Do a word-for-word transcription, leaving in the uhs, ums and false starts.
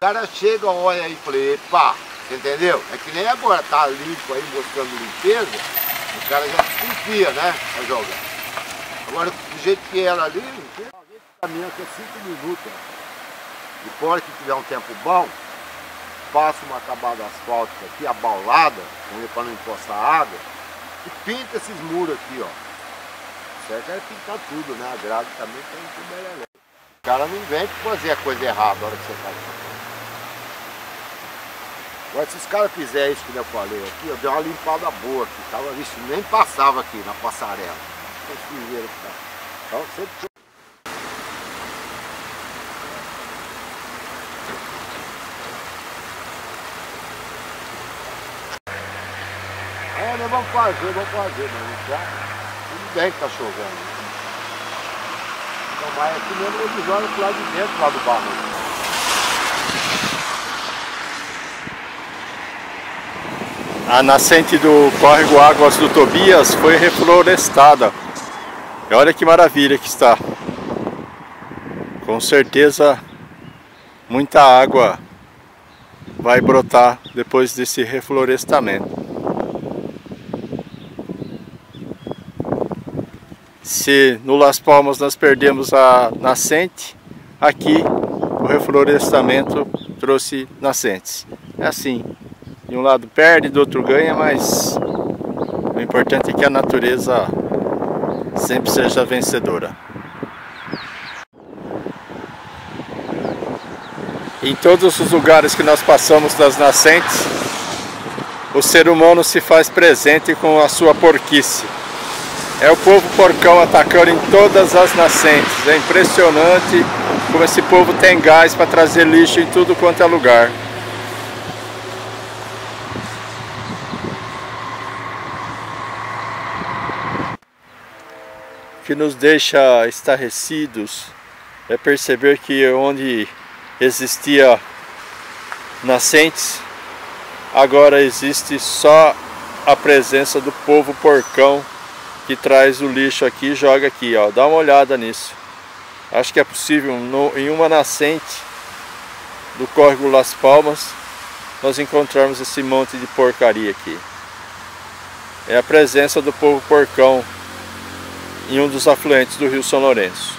cara chega, olha aí e fala, epa, entendeu? É que nem agora, tá limpo aí, mostrando limpeza, o cara já desconfia, né? Pra jogar. Agora, do jeito que era ali, o caminho aqui é cinco minutos. E por hora que tiver um tempo bom, passa uma acabada asfáltica aqui, abaulada, para não encostar água, e pinta esses muros aqui, ó. O certo é pintar tudo, né? A grade também tem tudo melhor. O cara não vem fazer a coisa errada na hora que você faz isso. Agora, se os caras fizerem isso que eu falei aqui, eu dei uma limpada boa aqui, tava, isso nem passava aqui na passarela. Então, sempre... É, nós vamos fazer, vamos fazer, mas já tudo bem que tá chovendo. Então, mas aqui mesmo ele joga pro lado de dentro, lá do barro. A nascente do córrego Águas do Tobias foi reflorestada. E olha que maravilha que está. Com certeza muita água vai brotar depois desse reflorestamento. Se no Las Palmas nós perdemos a nascente, aqui o reflorestamento trouxe nascentes. É assim. De um lado perde, do outro ganha, mas o importante é que a natureza sempre seja vencedora. Em todos os lugares que nós passamos das nascentes, o ser humano se faz presente com a sua porquice. É o povo porcão atacando em todas as nascentes. É impressionante como esse povo tem gás para trazer lixo em tudo quanto é lugar. O que nos deixa estarrecidos é perceber que onde existia nascentes, agora existe só a presença do povo porcão que traz o lixo aqui e joga aqui, ó. Dá uma olhada nisso. Acho que é possível, no, em uma nascente do córrego Las Palmas, nós encontrarmos esse monte de porcaria aqui. É a presença do povo porcão em um dos afluentes do Rio São Lourenço.